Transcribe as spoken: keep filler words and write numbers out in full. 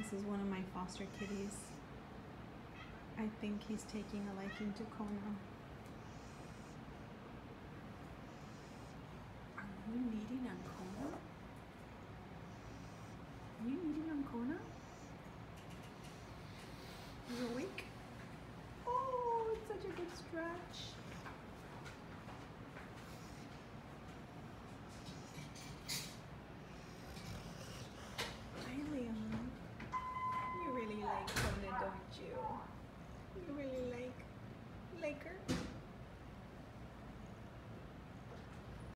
This is one of my foster kitties. I think he's taking a liking to Kona.